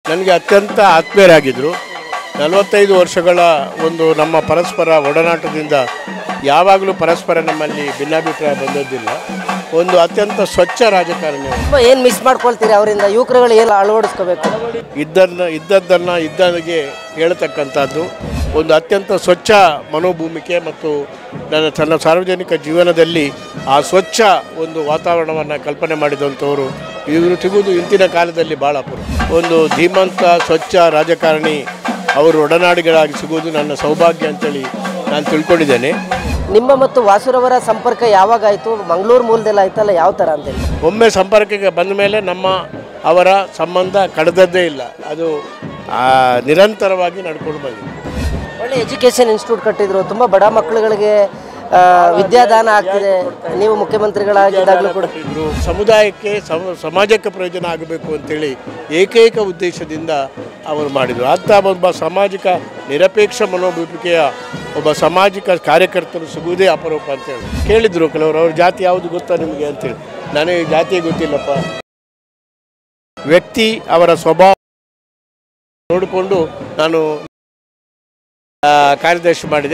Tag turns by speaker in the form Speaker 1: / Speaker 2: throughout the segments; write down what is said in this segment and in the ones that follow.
Speaker 1: ನನಗೆ ಅತ್ಯಂತ ಆತ್ಮೀಯರಾಗಿದ್ದರು. 45 ವರ್ಷಗಳ ಒಂದು ನಮ್ಮ ಪರಸ್ಪರ ಒಡನಾಟದಿಂದ ಯಾವಾಗಲೂ ಪರಸ್ಪರ ನಮ್ಮಲ್ಲಿ ಭಿನ್ನಾಭಿಪ್ರಾಯ ಬಂದದ್ದಿಲ್ಲ. ಒಂದು ಅತ್ಯಂತ ಸ್ವಚ್ಛ ರಾಜಕಾರಣಿ.
Speaker 2: ಏನು ಮಿಸ್ ಮಾಡ್ಕೊಳ್ತೀರಿ ಅವರಿಂದ? ಯುವಕರುಗಳು ಏನು ಅಳವಡಿಸ್ಕೋಬೇಕು?
Speaker 1: ಇದ್ದದ್ದನ್ನು ಇದ್ದಾಗೆ ಹೇಳ್ತಕ್ಕಂಥದ್ದು, ಒಂದು ಅತ್ಯಂತ ಸ್ವಚ್ಛ ಮನೋಭೂಮಿಕೆ ಮತ್ತು ತನ್ನ ಸಾರ್ವಜನಿಕ ಜೀವನದಲ್ಲಿ ಆ ಸ್ವಚ್ಛ ಒಂದು ವಾತಾವರಣವನ್ನು ಕಲ್ಪನೆ ಮಾಡಿದಂಥವರು ಇವರು ಸಿಗುವುದು ಇಂದಿನ ಕಾಲದಲ್ಲಿ ಭಾಳ ಅಪರೂಪ. ಒಂದು ಧೀಮಂತ ಸ್ವಚ್ಛ ರಾಜಕಾರಣಿ ಅವರು ಒಡನಾಡಿಗಳಾಗಿ ಸಿಗುವುದು ನನ್ನ ಸೌಭಾಗ್ಯ ಅಂತೇಳಿ ನಾನು ತಿಳ್ಕೊಂಡಿದ್ದೇನೆ.
Speaker 2: ನಿಮ್ಮ ಮತ್ತು ವಾಸುರವರ ಸಂಪರ್ಕ ಯಾವಾಗ ಆಯಿತು? ಮಂಗಳೂರು ಮೂಲದೆಲ್ಲ ಆಯ್ತಲ್ಲ, ಯಾವ ಥರ ಅಂತೇಳಿ?
Speaker 1: ಒಮ್ಮೆ ಸಂಪರ್ಕಕ್ಕೆ ಬಂದ ಮೇಲೆ ಅವರ ಸಂಬಂಧ ಕಳೆದದ್ದೇ ಇಲ್ಲ. ಅದು ನಿರಂತರವಾಗಿ ನಡ್ಕೊಂಡು ಬಂದಿದೆ.
Speaker 2: ಒಳ್ಳೆ ಎಜುಕೇಷನ್ ಇನ್ಸ್ಟಿಟ್ಯೂಟ್ ಕಟ್ಟಿದ್ರು, ತುಂಬ ಬಡ ಮಕ್ಕಳುಗಳಿಗೆ ವಿದ್ಯಾದಾನ ಆಗ್ತಿದೆ. ನೀವು ಮುಖ್ಯಮಂತ್ರಿಗಳಾಗಿದ್ದಾಗಲೂ ಕೂಡ
Speaker 1: ಸಮುದಾಯಕ್ಕೆ ಸಮಾಜಕ್ಕೆ ಪ್ರಯೋಜನ ಆಗಬೇಕು ಅಂತೇಳಿ ಏಕೈಕ ಉದ್ದೇಶದಿಂದ ಅವರು ಮಾಡಿದರು. ಅಂಥ ಒಬ್ಬ ಸಾಮಾಜಿಕ ನಿರಪೇಕ್ಷ ಮನೋಭೂಮಿಕೆಯ ಒಬ್ಬ ಸಾಮಾಜಿಕ ಕಾರ್ಯಕರ್ತರು ಸಿಗುವುದೇ ಅಪರೂಪ ಅಂತೇಳಿ ಕೇಳಿದರು ಕೆಲವರು. ಅವ್ರ ಜಾತಿ ಯಾವುದು ಗೊತ್ತಾ ನಿಮಗೆ ಅಂತೇಳಿ. ನನಗೆ ಜಾತಿಯೇ ಗೊತ್ತಿಲ್ಲಪ್ಪ. ವ್ಯಕ್ತಿ ಅವರ ಸ್ವಭಾವ ನೋಡಿಕೊಂಡು ನಾನು ಕಾರ್ಯದರ್ಶಿ ಮಾಡಿದೆ.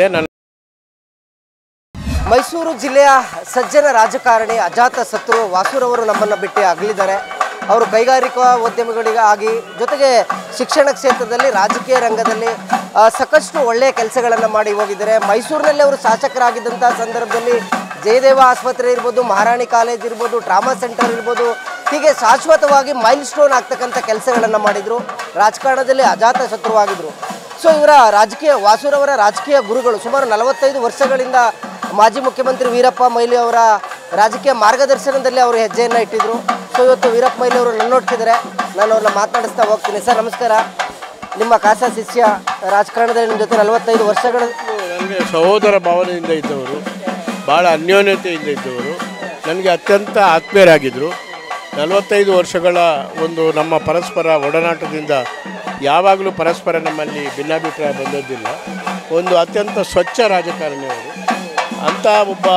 Speaker 2: ಮೈಸೂರು ಜಿಲ್ಲೆಯ ಸಜ್ಜನ ರಾಜಕಾರಣಿ ಅಜಾತ ಶತ್ರು ವಾಸುರವರು ನಮ್ಮನ್ನು ಬಿಟ್ಟು ಅಗಲಿದ್ದಾರೆ. ಅವರು ಕೈಗಾರಿಕಾ ಉದ್ಯಮಿಗಳಿಗಾಗಿ ಜೊತೆಗೆ ಶಿಕ್ಷಣ ಕ್ಷೇತ್ರದಲ್ಲಿ ರಾಜಕೀಯ ರಂಗದಲ್ಲಿ ಸಾಕಷ್ಟು ಒಳ್ಳೆಯ ಕೆಲಸಗಳನ್ನು ಮಾಡಿ ಹೋಗಿದ್ದಾರೆ. ಮೈಸೂರಿನಲ್ಲಿ ಅವರು ಶಾಸಕರಾಗಿದ್ದಂಥ ಸಂದರ್ಭದಲ್ಲಿ ಜಯದೇವ ಆಸ್ಪತ್ರೆ ಇರ್ಬೋದು, ಮಹಾರಾಣಿ ಕಾಲೇಜ್ ಇರ್ಬೋದು, ಟ್ರಾಮಾ ಸೆಂಟರ್ ಇರ್ಬೋದು, ಹೀಗೆ ಶಾಶ್ವತವಾಗಿ ಮೈಲ್ ಸ್ಟೋನ್ ಆಗ್ತಕ್ಕಂಥ ಕೆಲಸಗಳನ್ನು ಮಾಡಿದರು. ರಾಜಕಾರಣದಲ್ಲಿ ಅಜಾತ ಶತ್ರುವಾಗಿದ್ದರು. ಸೊ ಇವರ ವಾಸುರವರ ರಾಜಕೀಯ ಗುರುಗಳು ಸುಮಾರು 45 ವರ್ಷಗಳಿಂದ ಮಾಜಿ ಮುಖ್ಯಮಂತ್ರಿ ವೀರಪ್ಪ ಮೊಯ್ಲಿ ಅವರ ರಾಜಕೀಯ ಮಾರ್ಗದರ್ಶನದಲ್ಲಿ ಅವರು ಹೆಜ್ಜೆಯನ್ನು ಇಟ್ಟಿದ್ದರು. ಸೊ ಇವತ್ತು ವೀರಪ್ಪ ಮೊಯ್ಲಿ ಅವರು ನನ್ನೊಟ್ಟಿದ್ದಾರೆ. ನಾನು ಅವ್ರನ್ನ ಮಾತನಾಡಿಸ್ತಾ ಹೋಗ್ತೀನಿ. ಸರ್ ನಮಸ್ಕಾರ. ನಿಮ್ಮ ಖಾಸಾ ಶಿಷ್ಯ, ರಾಜಕಾರಣದಲ್ಲಿ ನಿಮ್ಮ ಜೊತೆ 45 ವರ್ಷಗಳ
Speaker 1: ನನಗೆ ಸಹೋದರ ಭಾವನೆಯಿಂದ ಇದ್ದವರು, ಭಾಳ ಅನ್ಯೋನ್ಯತೆಯಿಂದ ಇದ್ದವರು, ನನಗೆ ಅತ್ಯಂತ ಆತ್ಮೀಯರಾಗಿದ್ದರು. 45 ವರ್ಷಗಳ ಒಂದು ನಮ್ಮ ಪರಸ್ಪರ ಒಡನಾಟದಿಂದ ಯಾವಾಗಲೂ ಪರಸ್ಪರ ನಮ್ಮಲ್ಲಿ ಭಿನ್ನಾಭಿಪ್ರಾಯ ಬಂದದ್ದಿಲ್ಲ. ಒಂದು ಅತ್ಯಂತ ಸ್ವಚ್ಛ ರಾಜಕಾರಣಿ ಅವರು. ಅಂಥ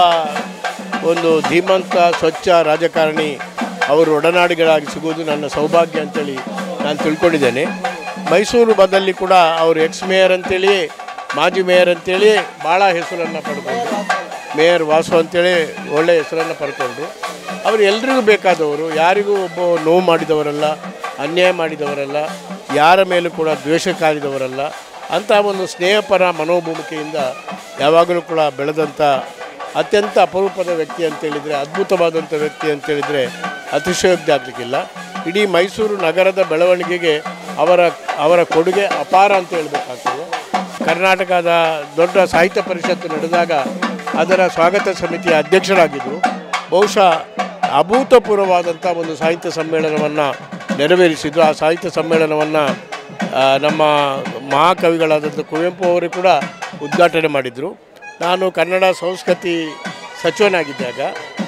Speaker 1: ಒಂದು ಧೀಮಂತ ಸ್ವಚ್ಛ ರಾಜಕಾರಣಿ ಅವರು ಒಡನಾಡಿಗಳಾಗಿ ಸಿಗುವುದು ನನ್ನ ಸೌಭಾಗ್ಯ ಅಂತೇಳಿ ನಾನು ತಿಳ್ಕೊಂಡಿದ್ದೇನೆ. ಮೈಸೂರು ಬದಲ್ಲಿ ಕೂಡ ಅವರು ಎಕ್ಸ್ ಮೇಯರ್ ಅಂತೇಳಿ, ಮಾಜಿ ಮೇಯರ್ ಅಂತೇಳಿ ಭಾಳ ಹೆಸರನ್ನು ಪಡ್ಕೊಂಡ್ರು. ಮೇಯರ್ ವಾಸು ಅಂತೇಳಿ ಒಳ್ಳೆಯ ಹೆಸರನ್ನು ಪಡ್ಕೊಂಡ್ರು. ಅವರು ಎಲ್ರಿಗೂ ಬೇಕಾದವರು, ಯಾರಿಗೂ ಒಬ್ಬ ನೋವು ಮಾಡಿದವರಲ್ಲ, ಅನ್ಯಾಯ ಮಾಡಿದವರಲ್ಲ, ಯಾರ ಮೇಲೂ ಕೂಡ ದ್ವೇಷ ಕಾರಿದವರಲ್ಲ. ಅಂಥ ಒಂದು ಸ್ನೇಹಪರ ಮನೋಭೂಮಿಕೆಯಿಂದ ಯಾವಾಗಲೂ ಕೂಡ ಬೆಳೆದಂಥ ಅತ್ಯಂತ ಅಪರೂಪದ ವ್ಯಕ್ತಿ ಅಂತೇಳಿದರೆ, ಅದ್ಭುತವಾದಂಥ ವ್ಯಕ್ತಿ ಅಂತೇಳಿದರೆ ಅತಿಶಯೋಕ್ತಿ ಆಗಲಿಕ್ಕಿಲ್ಲ. ಇಡೀ ಮೈಸೂರು ನಗರದ ಬೆಳವಣಿಗೆಗೆ ಅವರ ಕೊಡುಗೆ ಅಪಾರ ಅಂತ ಹೇಳಬೇಕಾಗ್ತದೆ. ಕರ್ನಾಟಕದ ದೊಡ್ಡ ಸಾಹಿತ್ಯ ಪರಿಷತ್ತು ನಡೆದಾಗ ಅದರ ಸ್ವಾಗತ ಸಮಿತಿಯ ಅಧ್ಯಕ್ಷರಾಗಿದ್ದರು. ಬಹುಶಃ ಅಭೂತಪೂರ್ವವಾದಂಥ ಒಂದು ಸಾಹಿತ್ಯ ಸಮ್ಮೇಳನವನ್ನು ನೆರವೇರಿಸಿದ್ದು. ಆ ಸಾಹಿತ್ಯ ಸಮ್ಮೇಳನವನ್ನು ನಮ್ಮ ಮಹಾಕವಿಗಳಾದಂಥ ಕುವೆಂಪು ಅವರು ಕೂಡ ಉದ್ಘಾಟನೆ ಮಾಡಿದರು. ನಾನು ಕನ್ನಡ ಸಂಸ್ಕೃತಿ ಸಚಿವನಾಗಿದ್ದಾಗ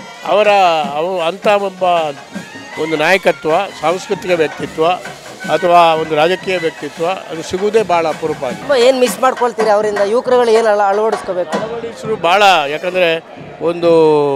Speaker 1: ಅಂಥ ಒಂದು ನಾಯಕತ್ವ, ಸಾಂಸ್ಕೃತಿಕ ವ್ಯಕ್ತಿತ್ವ ಅಥವಾ ಒಂದು ರಾಜಕೀಯ ವ್ಯಕ್ತಿತ್ವ ಅದು ಸಿಗುವುದೇ ಭಾಳ ಅಪರೂಪ ಆಗಿದೆ.
Speaker 2: ಏನು ಮಿಸ್ ಮಾಡ್ಕೊಳ್ತೀರಿ ಅವರಿಂದ? ಯುವಕರುಗಳು ಏನು ಅಳವಡಿಸ್ಕೋಬೇಕು?
Speaker 1: ಅಳವಡಿಸಲು ಭಾಳ, ಯಾಕಂದರೆ ಒಂದು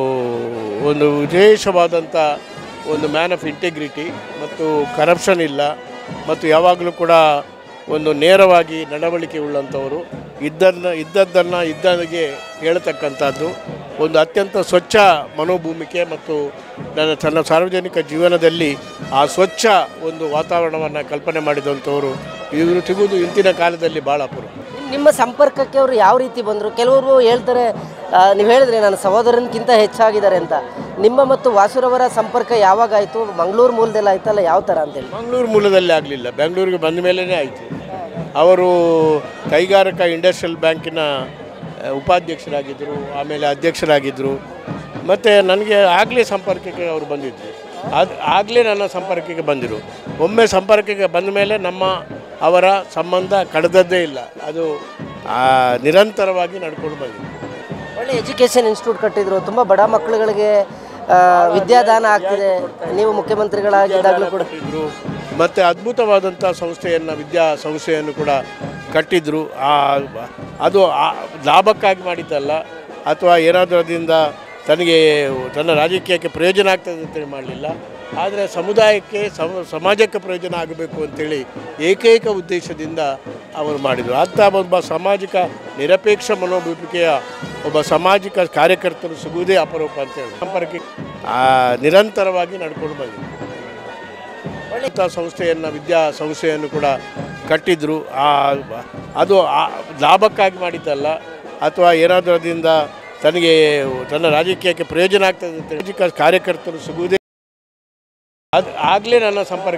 Speaker 1: ವಿಶೇಷವಾದಂಥ ಒಂದು ಮ್ಯಾನ್ ಆಫ್ ಇಂಟೆಗ್ರಿಟಿ ಮತ್ತು ಕರಪ್ಷನ್ ಇಲ್ಲ ಮತ್ತು ಯಾವಾಗಲೂ ಕೂಡ ಒಂದು ನೇರವಾಗಿ ನಡವಳಿಕೆ ಉಳ್ಳಂಥವರು, ಇದ್ದದ್ದನ್ನು ಇದ್ದಾಗೆ ಹೇಳ್ತಕ್ಕಂಥದ್ದು, ಒಂದು ಅತ್ಯಂತ ಸ್ವಚ್ಛ ಮನೋಭೂಮಿಕೆ ಮತ್ತು ತನ್ನ ಸಾರ್ವಜನಿಕ ಜೀವನದಲ್ಲಿ ಆ ಸ್ವಚ್ಛ ಒಂದು ವಾತಾವರಣವನ್ನು ಕಲ್ಪನೆ ಮಾಡಿದಂಥವರು ಇವರು ಸಿಗುವುದು ಇಂದಿನ ಕಾಲದಲ್ಲಿ ಭಾಳ ಅಪರೂಪ.
Speaker 2: ನಿಮ್ಮ ಸಂಪರ್ಕಕ್ಕೆ ಅವರು ಯಾವ ರೀತಿ ಬಂದರು? ಕೆಲವರು ಹೇಳ್ತಾರೆ, ನೀವು ಹೇಳಿದ್ರಿ ನನ್ನ ಸಹೋದರನಿಗಿಂತ ಹೆಚ್ಚಾಗಿದ್ದಾರೆ ಅಂತ. ನಿಮ್ಮ ಮತ್ತು ವಾಸುರವರ ಸಂಪರ್ಕ ಯಾವಾಗ ಆಯಿತು? ಮಂಗಳೂರು ಮೂಲದೆಲ್ಲ ಆಯ್ತಲ್ಲ, ಯಾವ ಥರ ಅಂತೇಳಿ?
Speaker 1: ಮಂಗಳೂರು ಮೂಲದಲ್ಲಿ ಆಗಲಿಲ್ಲ, ಬೆಂಗಳೂರಿಗೆ ಬಂದ ಮೇಲೇ ಆಯಿತು. ಅವರು ಕೈಗಾರಿಕಾ ಇಂಡಸ್ಟ್ರಿಯಲ್ ಬ್ಯಾಂಕಿನ ಉಪಾಧ್ಯಕ್ಷರಾಗಿದ್ದರು, ಆಮೇಲೆ ಅಧ್ಯಕ್ಷರಾಗಿದ್ದರು. ಮತ್ತು ನನಗೆ ಆಗಲೇ ಸಂಪರ್ಕಕ್ಕೆ ಅವರು ಬಂದಿದ್ದರು. ಆಗಲೇ ನನ್ನ ಸಂಪರ್ಕಕ್ಕೆ ಬಂದಿರು. ಒಮ್ಮೆ ಸಂಪರ್ಕಕ್ಕೆ ಬಂದ ಮೇಲೆ ಅವರ ಸಂಬಂಧ ಕಳೆದದ್ದೇ ಇಲ್ಲ. ಅದು ನಿರಂತರವಾಗಿ ನಡ್ಕೊಂಡು ಬಂದಿದೆ.
Speaker 2: ಒಳ್ಳೆ ಎಜುಕೇಷನ್ ಇನ್ಸ್ಟಿಟ್ಯೂಟ್ ಕಟ್ಟಿದ್ರು, ತುಂಬ ಬಡ ಮಕ್ಕಳುಗಳಿಗೆ ವಿದ್ಯಾದಾನ ಆಗ್ತಿದೆ. ನೀವು ಮುಖ್ಯಮಂತ್ರಿಗಳಾಗಿದ್ದಾಗಲೂ ಕೂಡ
Speaker 1: ಮತ್ತು ಅದ್ಭುತವಾದಂಥ ವಿದ್ಯಾ ಸಂಸ್ಥೆಯನ್ನು ಕೂಡ ಕಟ್ಟಿದ್ರು. ಅದು ಲಾಭಕ್ಕಾಗಿ ಮಾಡಿದ್ದಲ್ಲ, ಅಥವಾ ಏನಾದರೂ ಅದರಿಂದ ತನ್ನ ರಾಜಕೀಯಕ್ಕೆ ಪ್ರಯೋಜನ ಆಗ್ತದೆ ಅಂತೇಳಿ ಮಾಡಲಿಲ್ಲ. ಆದರೆ ಸಮುದಾಯಕ್ಕೆ ಸಮಾಜಕ್ಕೆ ಪ್ರಯೋಜನ ಆಗಬೇಕು ಅಂತೇಳಿ ಏಕೈಕ ಉದ್ದೇಶದಿಂದ ಅವರು ಮಾಡಿದರು. ಅಂಥ ಒಬ್ಬ ಸಾಮಾಜಿಕ ನಿರಪೇಕ್ಷ ಮನೋಭೂಮಿಕೆಯ ಒಬ್ಬ ಸಾಮಾಜಿಕ ಕಾರ್ಯಕರ್ತರು ಸಿಗುವುದೇ ಅಪರೂಪ ಅಂತೇಳಿ ಸಂಪರ್ಕ ನಿರಂತರವಾಗಿ ನಡ್ಕೊಂಡು ಬಂದಿದೆ. ಒಳ್ಳೆಯ ಸಂಸ್ಥೆಯನ್ನು ವಿದ್ಯಾಸಂಸ್ಥೆಯನ್ನು ಕೂಡ ಕಟ್ಟಿದ್ರು. ಅದು ಲಾಭಕ್ಕಾಗಿ ಮಾಡಿದ್ದಲ್ಲ, ಅಥವಾ ಏನಾದರೂ ಅದರಿಂದ ತನಗೆ ತನ್ನ ರಾಜಕೀಯಕ್ಕೆ ಪ್ರಯೋಜನ ಆಗ್ತದೆ ಅಂತ ರಾಜಕೀಯ ಕಾರ್ಯಕರ್ತರು ಸಿಗುವುದೇ ಆಗಲೇ ನನ್ನ ಸಂಪರ್ಕ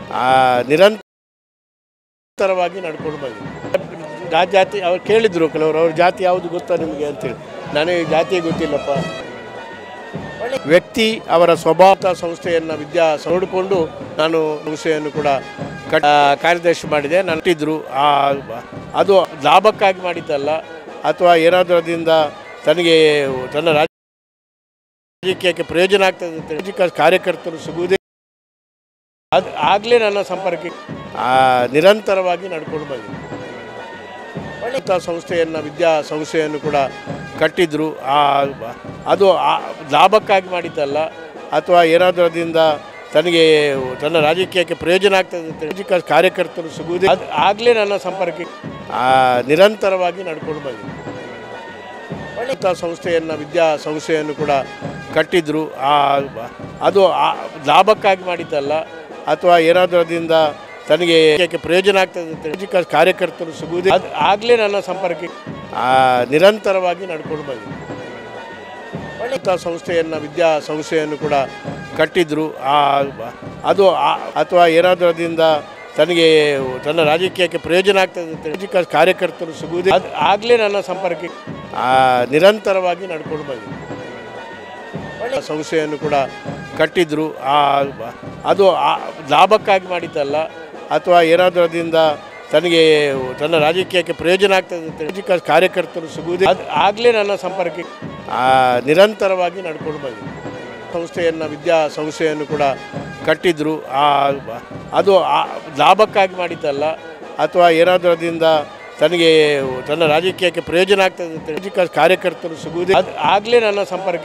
Speaker 1: ನಿರಂತರವಾಗಿ ನಡ್ಕೊಂಡು ಬಂದಿದೆ. ಜಾತಿ ಅವ್ರು ಕೇಳಿದರು ಕೆಲವರು, ಅವ್ರ ಜಾತಿ ಯಾವುದು ಗೊತ್ತಾ ನಿಮಗೆ ಅಂತೇಳಿ. ನನಗೆ ಜಾತಿ ಗೊತ್ತಿಲ್ಲಪ್ಪ. ವ್ಯಕ್ತಿ ಅವರ ಸ್ವಭಾವ ಸಂಸ್ಥೆಯನ್ನು ನೋಡಿಕೊಂಡು ನಾನು ಸಂಸ್ಥೆಯನ್ನು ಕೂಡ ಕಾರ್ಯದರ್ಶಿ ಮಾಡಿದೆ. ನಟ್ಟಿದ್ರು. ಅದು ಲಾಭಕ್ಕಾಗಿ ಮಾಡಿದ್ದಲ್ಲ, ಅಥವಾ ಏನಾದರೂ ಅದರಿಂದ ತನಗೆ ತನ್ನ ರಾಜಕೀಯಕ್ಕೆ ಪ್ರಯೋಜನ ಆಗ್ತದೆ ಅಂತ ರಾಜಕೀಯ ಕಾರ್ಯಕರ್ತರು ಸಿಗುವುದೇ ಆಗಲೇ ನನ್ನ ಸಂಪರ್ಕ ನಿರಂತರವಾಗಿ ನಡ್ಕೊಂಡು ಬಂದಿದೆ. ಒಳ್ಳೆಯ ಸಂಸ್ಥೆಯನ್ನು ವಿದ್ಯಾಸಂಸ್ಥೆಯನ್ನು ಕೂಡ ಕಟ್ಟಿದ್ರು. ಅದು ಲಾಭಕ್ಕಾಗಿ ಮಾಡಿದ್ದಲ್ಲ, ಅಥವಾ ಏನಾದರೂ ಅದರಿಂದ ತನಗೆ ತನ್ನ ರಾಜಕೀಯಕ್ಕೆ ಪ್ರಯೋಜನ ಆಗ್ತದೆ ಅಂತ ರಾಜಕೀಯ ಕಾರ್ಯಕರ್ತರು ಸಿಗುವುದೇ ಆಗಲೇ ನನ್ನ ಸಂಪರ್ಕ ನಿರಂತರವಾಗಿ ನಡ್ಕೊಂಡು ಬಂದಿದೆ. ಒಳ್ಳೆಯ ಸಂಸ್ಥೆಯನ್ನು ವಿದ್ಯಾಸಂಸ್ಥೆಯನ್ನು ಕೂಡ ಕಟ್ಟಿದ್ರು. ಅದು ಲಾಭಕ್ಕಾಗಿ ಮಾಡಿದ್ದಲ್ಲ, ಅಥವಾ ಏನಾದರೂ ಅದರಿಂದ ತನಗೆ ಪ್ರಯೋಜನ ಆಗ್ತದೆ ಅಂತ ರಾಜಕೀಯ ಕಾರ್ಯಕರ್ತರು ಸಿಗುವುದೇ ಆಗಲೇ ನನ್ನ ಸಂಪರ್ಕ ನಿರಂತರವಾಗಿ ನಡ್ಕೊಂಡು ಬಂದಿದೆ. ಒಳ್ಳೆಯ ಸಂಸ್ಥೆಯನ್ನು ವಿದ್ಯಾಸಂಸ್ಥೆಯನ್ನು ಕೂಡ ಕಟ್ಟಿದ್ರು. ಅದು ಅಥವಾ ಏನಾದರೂ ಅದರಿಂದ ತನಗೆ ತನ್ನ ರಾಜಕೀಯಕ್ಕೆ ಪ್ರಯೋಜನ ಆಗ್ತದೆ ಅಂತ ರಾಜಕೀಯ ಕಾರ್ಯಕರ್ತರು ಸಿಗುವುದೇ ಆಗಲೇ ನನ್ನ ಸಂಪರ್ಕ ನಿರಂತರವಾಗಿ ನಡ್ಕೊಂಡು ಬಂದಿದೆ. ಒಳ್ಳೆಯ ಸಂಸ್ಥೆಯನ್ನು ಕೂಡ ಕಟ್ಟಿದ್ರು. ಅದು ಲಾಭಕ್ಕಾಗಿ ಮಾಡಿದ್ದಲ್ಲ, ಅಥವಾ ಏನಾದರೂ ಅದರಿಂದ ತನಗೆ ತನ್ನ ರಾಜಕೀಯಕ್ಕೆ ಪ್ರಯೋಜನ ಆಗ್ತದೆ ಅಂತ ರಾಜಕೀಯ ಕಾರ್ಯಕರ್ತರು ಸಿಗುವುದೇ ಆಗಲೇ ನನ್ನ ಸಂಪರ್ಕ ನಿರಂತರವಾಗಿ ನಡ್ಕೊಂಡು ಬಂದಿದೆ. ಸಂಸ್ಥೆಯನ್ನು ವಿದ್ಯಾಸಂಸ್ಥೆಯನ್ನು ಕೂಡ ಕಟ್ಟಿದ್ರು. ಅದು ಲಾಭಕ್ಕಾಗಿ ಮಾಡಿದ್ದಲ್ಲ, ಅಥವಾ ಏನಾದರೂ ಅದರಿಂದ ತನಗೆ ತನ್ನ ರಾಜಕೀಯಕ್ಕೆ ಪ್ರಯೋಜನ ಆಗ್ತದೆ ಅಂತ ರಾಜಕೀಯ ಕಾರ್ಯಕರ್ತರು ಸಿಗುವುದೇ ಆಗಲೇ ನನ್ನ ಸಂಪರ್ಕ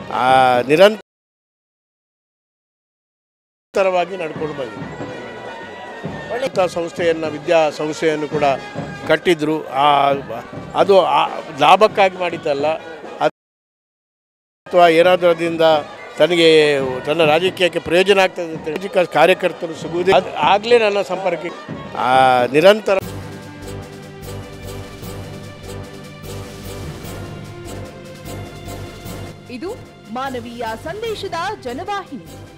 Speaker 1: ನಿರಂತರವಾಗಿ ನಡ್ಕೊಂಡು ಬಂದಿದೆ. ಒಳ್ಳೆಯ ಸಂಸ್ಥೆಯನ್ನು ವಿದ್ಯಾಸಂಸ್ಥೆಯನ್ನು ಕೂಡ ಕಟ್ಟಿದ್ರು. ಅದು ಲಾಭಕ್ಕಾಗಿ ಮಾಡಿದ್ದಲ್ಲ, ಅಥವಾ ಏನಾದರೂ ಅದರಿಂದ ತನಗೆ ತನ್ನ ರಾಜಕೀಯಕ್ಕೆ ಪ್ರಯೋಜನ ಆಗ್ತದೆ ಅಂತ ರಾಜಕೀಯ ಕಾರ್ಯಕರ್ತರು ಸಿಗುವುದೇ ಆಗಲೇ ನನ್ನ ಸಂಪರ್ಕ ನಿರಂತರ.
Speaker 3: ಇದು ಮಾನವೀಯ ಸಂದೇಶದ ಜನವಾಹಿನಿ.